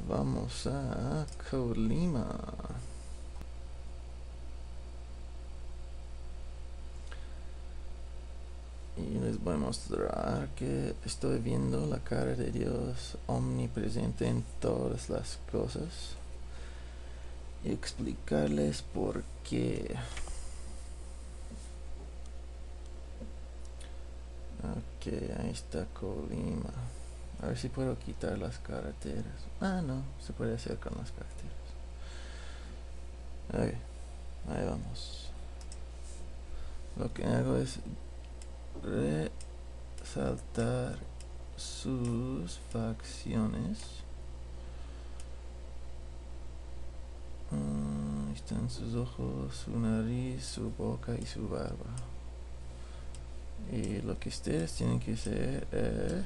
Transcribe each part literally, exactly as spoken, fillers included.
vamos a Colima. Y les voy a mostrar que estoy viendo la cara de Dios omnipresente en todas las cosas. Y explicarles por qué. Ok, ahí está Colima. A ver si puedo quitar las carreteras. Ah, no, se puede hacer con las carreteras. Ok, ahí vamos. Lo que hago es resaltar sus facciones. Uh, ahí están sus ojos, su nariz, su boca y su barba. Y lo que ustedes tienen que hacer es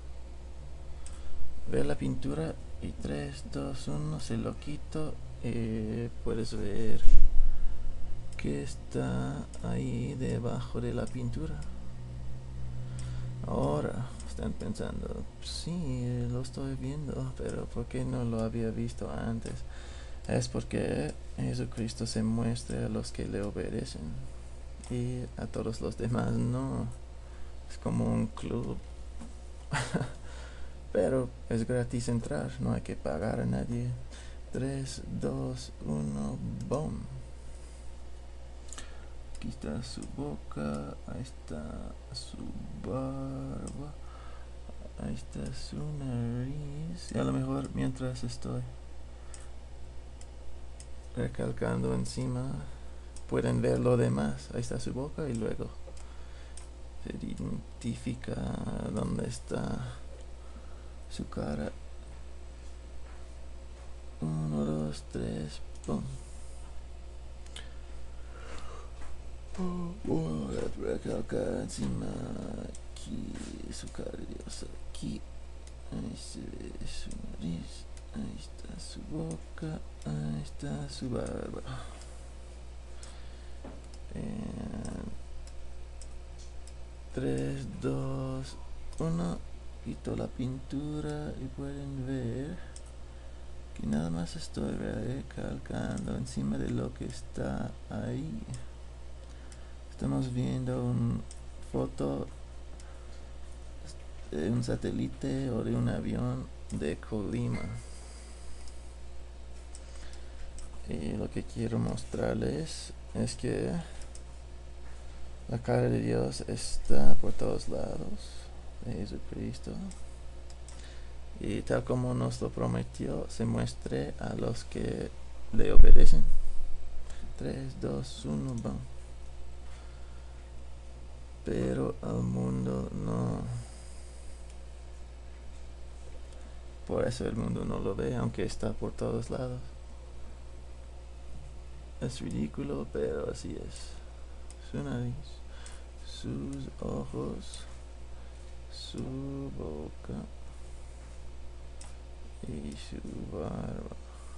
ver la pintura y tres, dos, uno, se lo quito y puedes ver que está ahí debajo de la pintura. Ahora están pensando, sí, lo estoy viendo, pero ¿por qué no lo había visto antes? Es porque Jesucristo se muestra a los que le obedecen y a todos los demás no. Es como un club. Pero es gratis entrar, no hay que pagar a nadie. tres, dos, uno, boom. Aquí está su boca, ahí está su barba, ahí está su nariz. Y a lo mejor mientras estoy recalcando encima, pueden ver lo demás. Ahí está su boca y luego se identifica dónde está su cara. Uno, dos, tres, pum. Voy a recalcar encima aquí su cara de Dios. Aquí, ahí se ve su nariz, ahí está su boca, ahí está su barba. tres, dos, uno. Quito la pintura y pueden ver que nada más estoy recalcando encima de lo que está ahí. Estamos viendo una foto de un satélite o de un avión de Colima. Y lo que quiero mostrarles es que la cara de Dios está por todos lados de Jesucristo. Y tal como nos lo prometió, se muestre a los que le obedecen. tres, dos, uno, vamos. Pero al mundo no. Por eso el mundo no lo ve, aunque está por todos lados. Es ridículo, pero así es. Su nariz, sus ojos, su boca y su barba.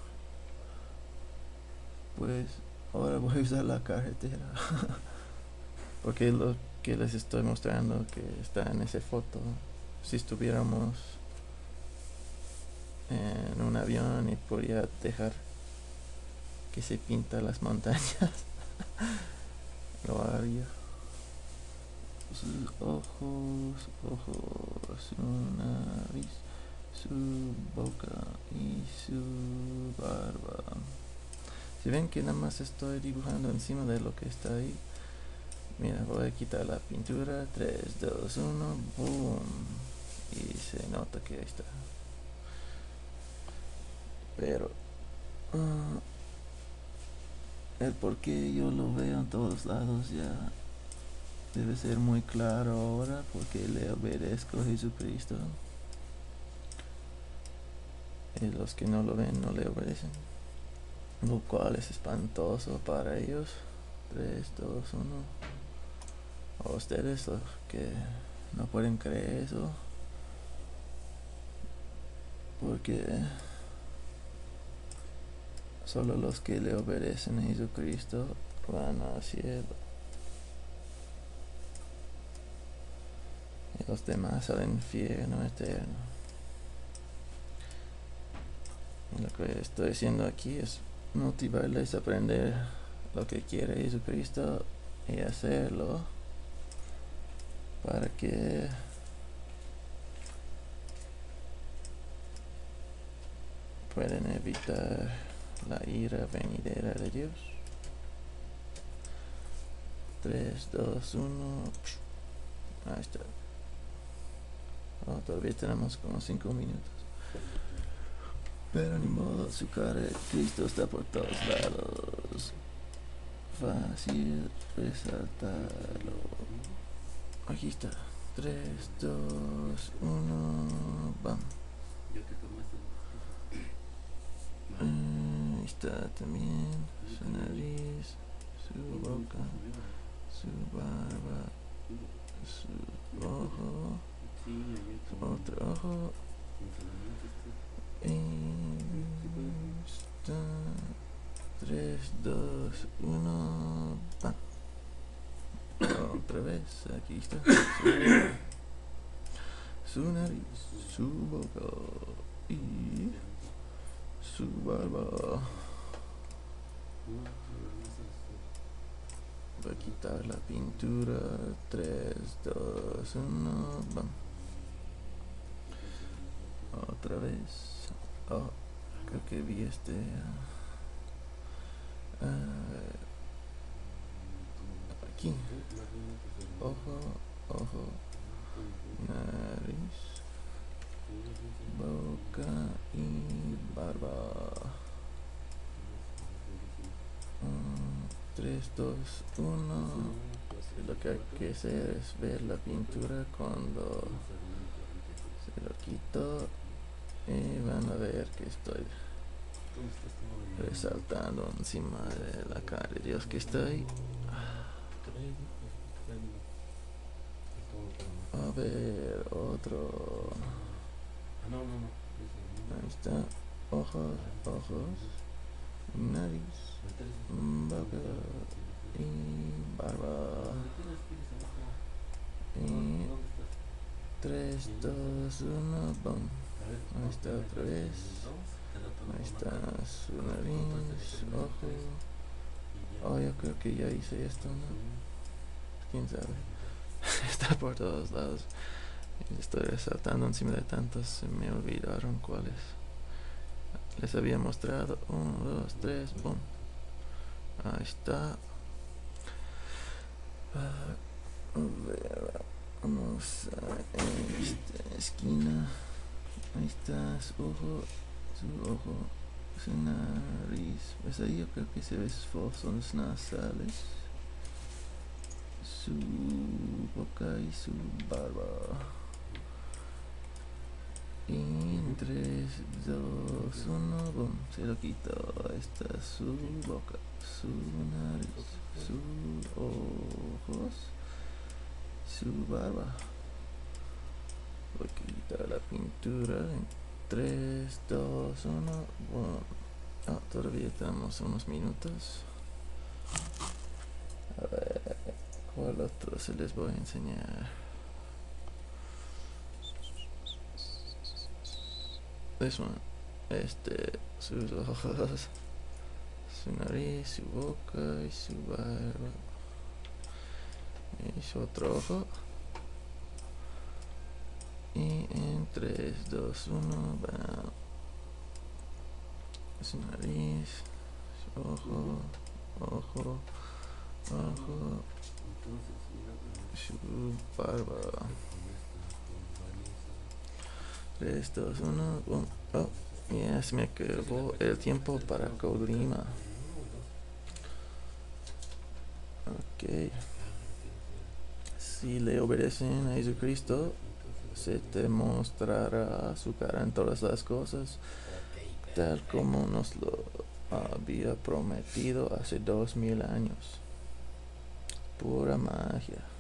Pues ahora voy a usar la carretera. Porque lo que les estoy mostrando que está en esa foto, si estuviéramos en un avión y podría dejar que se pinta las montañas, lo haría. Sus ojos, ojos, su nariz, su boca y su barba. Si ven que nada más estoy dibujando encima de lo que está ahí, mira, voy a quitar la pintura. tres, dos, uno, boom. Y se nota que ahí está. Pero uh, el por qué yo lo veo en todos lados ya debe ser muy claro ahora, porque le obedezco a Jesucristo. Y los que no lo ven no le obedecen, lo cual es espantoso para ellos. tres, dos, uno. A ustedes los que no pueden creer eso, porque solo los que le obedecen a Jesucristo van al cielo y los demás al infierno eterno. Lo que estoy haciendo aquí es motivarles a aprender lo que quiere Jesucristo y hacerlo para que puedan evitar la ira venidera de Dios. tres, dos, uno. Ahí está. Oh, todavía tenemos como cinco minutos. Pero ni modo, su cara de Cristo está por todos lados. Fácil resaltarlo. Aquí está. tres, dos, uno. Bam. Ahí está también. Su nariz, su boca, su barba, su ojo, su otro ojo. Y está. tres, dos, uno. ¡Bam! Otra vez, aquí está. Su, su nariz, su boca y su barba. Voy a quitar la pintura. tres, dos, uno. ¡Bam! Otra vez. Oh, creo que vi este. Uh, aquí. Ojo, ojo, nariz, boca y barba. Um, tres, dos, uno. Lo que hay que hacer es ver la pintura cuando se lo quito. Y van a ver que estoy resaltando encima de la cara de Dios que estoy. A ver, otro. Ahí está. Ojos, ojos, nariz, boca y barba. Y tres, dos, uno, boom. Ahí está otra vez. Ahí está su nariz, ojo. Oh, yo creo que ya hice esto, ¿no? Quién sabe. Está por todos lados. Estoy resaltando encima de tantos. Se me olvidaron cuáles. Les había mostrado. Uno, dos, tres, boom. Ahí está. Uh, a ver, vamos a esta esquina. Ahí está su ojo, su ojo, su nariz. ¿Ves ahí? Yo creo que se ve sus fosas nasales. Su boca y su barba. Y en tres, dos, uno, boom, se lo quito. Ahí está su boca, su nariz, sus ojos, su barba. Voy a quitar la pintura en tres, dos, uno, boom. Oh, todavía tenemos unos minutos. A ver, ¿cuál otro se les voy a enseñar? This one. Este, sus ojos, su nariz, su boca y su barba. Y su otro ojo. Y en tres, dos, uno, bam. Su nariz, su ojo, ojo, ojo, su barba. tres, dos, uno, boom. Oh, ya se me acabó el tiempo para Kog'Lima. Ok. Si le obedecen a Jesucristo, se te mostrará su cara en todas las cosas, tal como nos lo había prometido hace dos mil años. Pura magia.